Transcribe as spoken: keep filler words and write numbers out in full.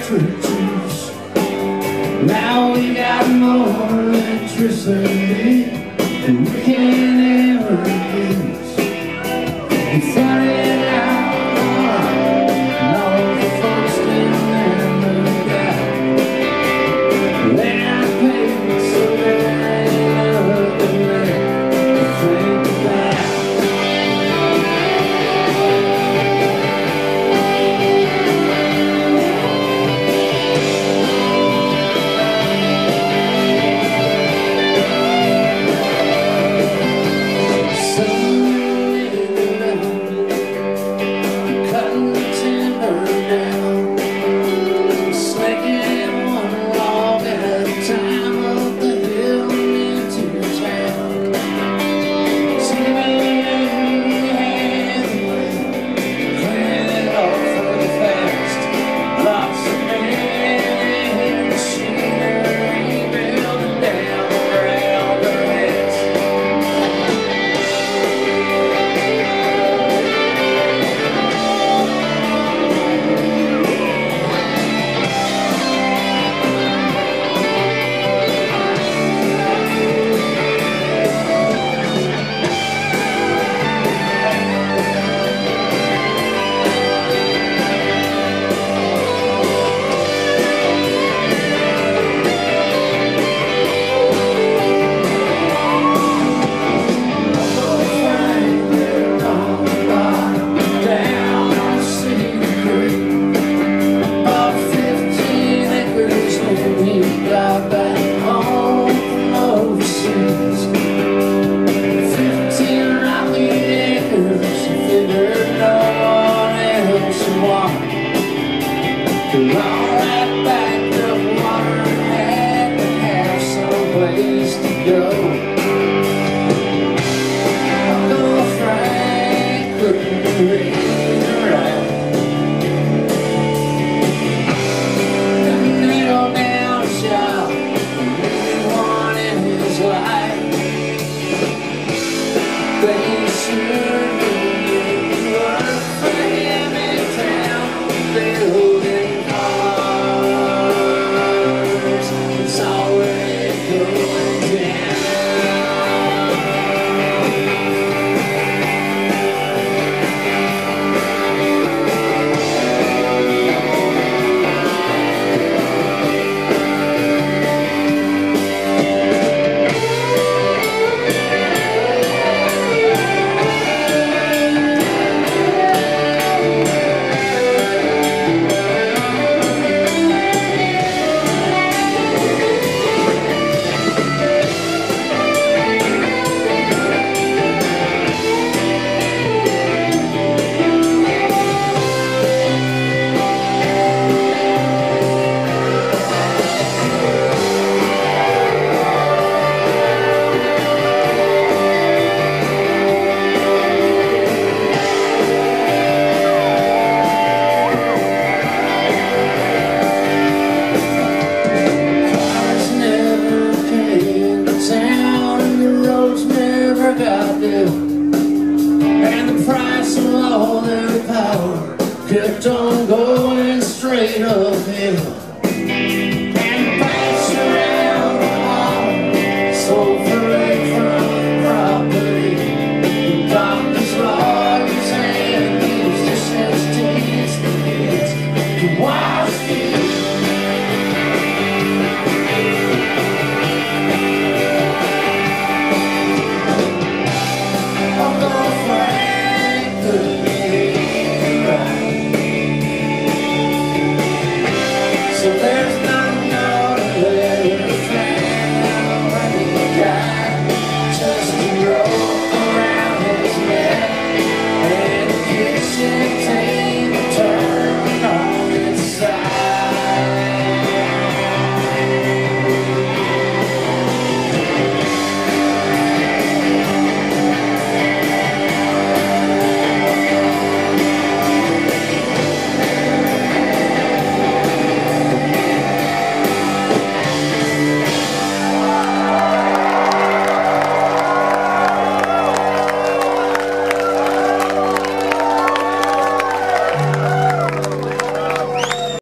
fruit juice. Now we got more electricity than we can ever use. We started out alright, and all the folks in there moved out. They got paid, so there ain't nothing left to think about. All that backed up water had to have some place to go. Uncle Frank couldn't read or write. The nail down shop everyone in his life. They sure knew what for him in town. Building and the price of all their power kept on going straight uphill. And the banks around the hall sold for lakefront property. The doctors, lawyers, and musicians teased the kids to why